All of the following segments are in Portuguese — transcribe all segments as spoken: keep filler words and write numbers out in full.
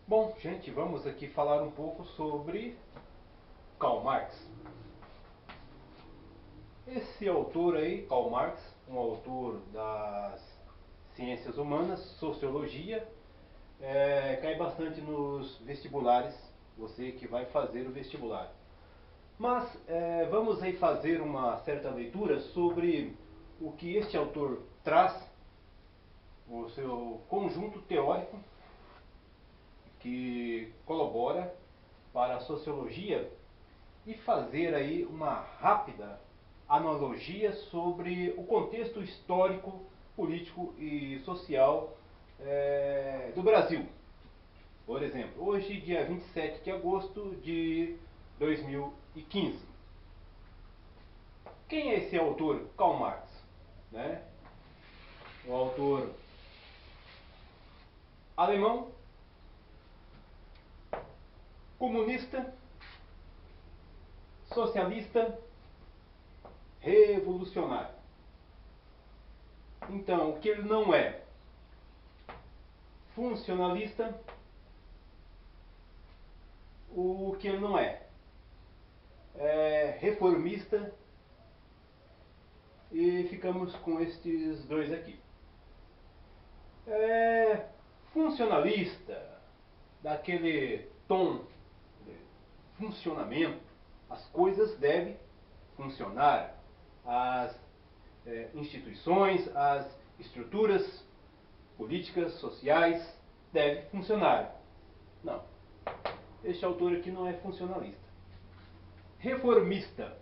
Bom, gente, vamos aqui falar um pouco sobre Karl Marx. Esse autor aí, Karl Marx, um autor das ciências humanas, sociologia, é, cai bastante nos vestibulares, você que vai fazer o vestibular. Mas é, vamos aí fazer uma certa leitura sobre o que este autor traz, o seu conjunto teórico, que colabora para a sociologia, e fazer aí uma rápida analogia sobre o contexto histórico, político e social é, do Brasil. Por exemplo, hoje, dia vinte e sete de agosto de dois mil e quinze. Quem é esse autor, Karl Marx? Né? Um autor alemão, comunista, socialista, revolucionário. Então, o que ele não é? Funcionalista. O que ele não é? É reformista. E ficamos com estes dois aqui. É funcionalista, daquele tom de funcionamento. As coisas devem funcionar. As é, instituições, as estruturas políticas, sociais devem funcionar. Não. Este autor aqui não é funcionalista. Reformista.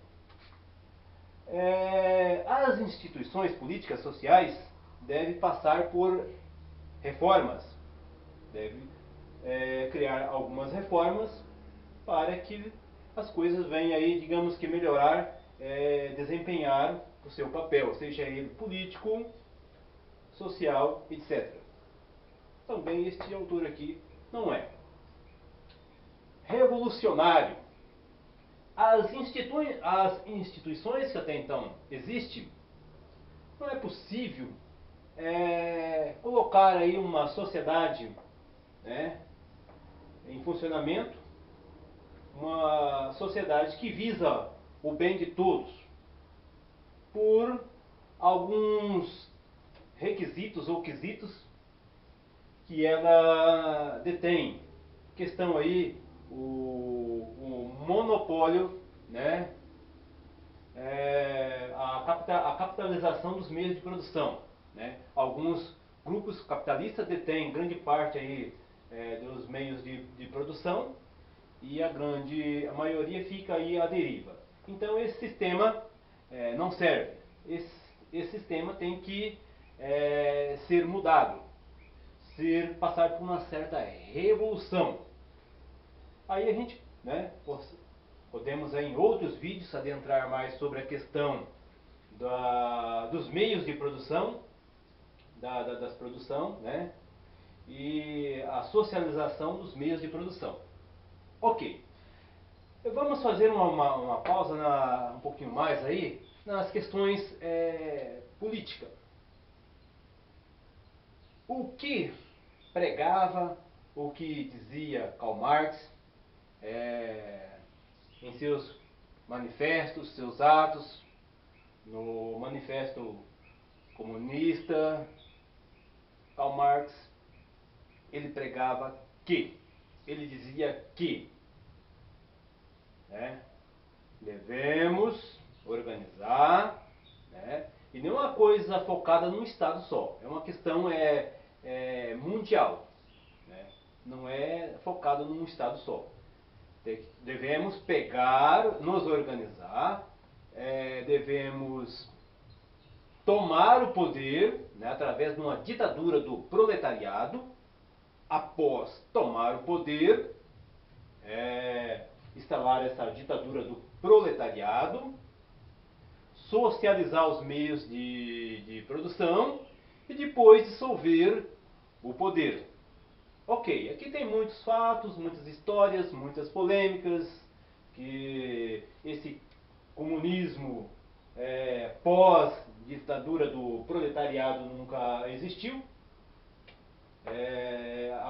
É, as instituições políticas sociais devem passar por reformas, deve é, criar algumas reformas para que as coisas venham aí, digamos que melhorar, é, desempenhar o seu papel, seja ele político, social, etcétera. Também este autor aqui não é. Revolucionário. As, institui as instituições que até então existem, não é possível é, colocar aí uma sociedade, né, em funcionamento, uma sociedade que visa o bem de todos, por alguns requisitos ou quesitos que ela detém. Questão aí, o, o monopólio, né, é, a, capta, a capitalização dos meios de produção. Né? Alguns grupos capitalistas detêm grande parte aí, é, dos meios de, de produção, e a grande a maioria fica aí à deriva. Então esse sistema é, não serve. Esse, esse sistema tem que é, ser mudado, ser passar por uma certa revolução. Aí a gente, né, podemos aí, em outros vídeos adentrar mais sobre a questão da, dos meios de produção, da, da, das produção, né, e a socialização dos meios de produção. Ok. Vamos fazer uma, uma, uma pausa na, um pouquinho mais aí nas questões é, políticas. O que pregava, o que dizia Karl Marx é, em seus manifestos, seus atos, no manifesto comunista, Karl Marx, ele pregava que, ele dizia que, né, devemos organizar, né, e não é uma coisa focada num estado só, é uma questão é, é mundial, né, não é focado num estado só. Devemos pegar, nos organizar, é, devemos tomar o poder, né, através de uma ditadura do proletariado. Após tomar o poder, é, instalar essa ditadura do proletariado, socializar os meios de, de produção e depois dissolver o poder. Ok, aqui tem muitos fatos, muitas histórias, muitas polêmicas, que esse comunismo é, pós-ditadura do proletariado nunca existiu. É, alguns exemplos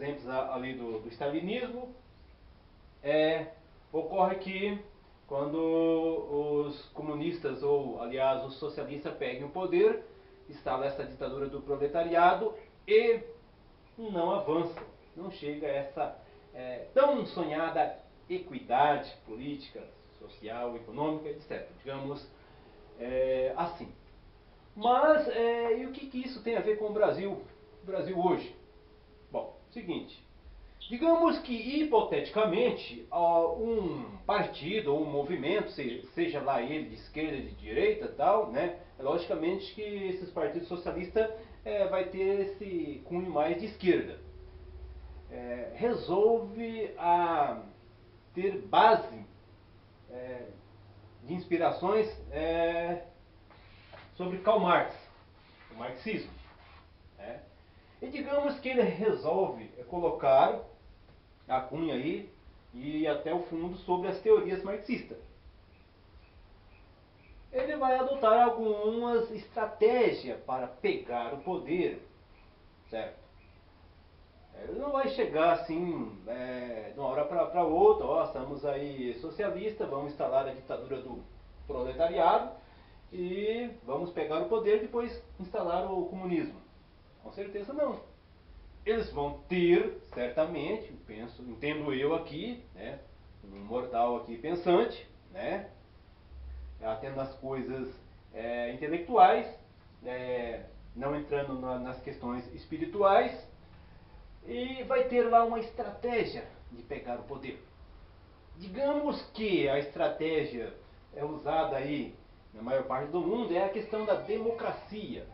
exemplos ali do, do stalinismo, é, ocorre que quando os comunistas, ou aliás os socialistas, peguem o poder, instala essa ditadura do proletariado e não avança, não chega a essa é, tão sonhada equidade política, social, econômica, etcétera. Digamos é, assim. Mas, é, e o que, que isso tem a ver com o Brasil, o Brasil hoje? Bom, seguinte, digamos que hipoteticamente um partido ou um movimento, seja lá ele de esquerda, de direita tal, né, logicamente que esses partidos socialistas é, vai ter esse cunho mais de esquerda. É, resolve a ter base é, de inspirações é, sobre Karl Marx, o marxismo. Né? E digamos que ele resolve colocar a cunha aí e até o fundo sobre as teorias marxistas. Ele vai adotar algumas estratégias para pegar o poder, certo? Ele não vai chegar assim, é, de uma hora para outra, ó, estamos aí socialistas, vamos instalar a ditadura do proletariado e vamos pegar o poder e depois instalar o comunismo. Com certeza não. Eles vão ter, certamente, penso, entendo eu aqui, né, um mortal aqui pensante, né, até nas coisas é, intelectuais, é, não entrando na, nas questões espirituais, e vai ter lá uma estratégia de pegar o poder. Digamos que a estratégia é usada aí na maior parte do mundo é a questão da democracia.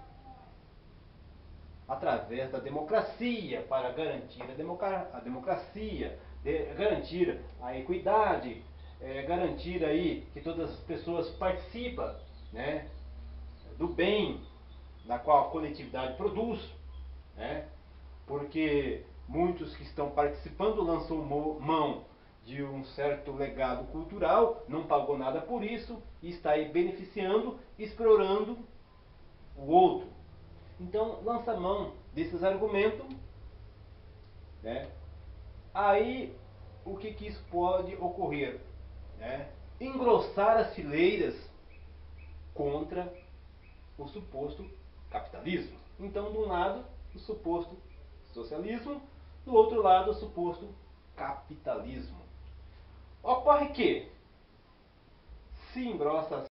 Através da democracia, para garantir a, democra a democracia, de, garantir a equidade, é, garantir aí que todas as pessoas participam, né, do bem na qual a coletividade produz, né, porque muitos que estão participando lançam mão de um certo legado cultural, não pagou nada por isso e está aí beneficiando, explorando o outro. Então lança mão desses argumentos, né? Aí o que, que isso pode ocorrer? Né? Engrossar as fileiras contra o suposto capitalismo. Então, de um lado, o suposto socialismo, do outro lado, o suposto capitalismo. Ocorre que, se engrossa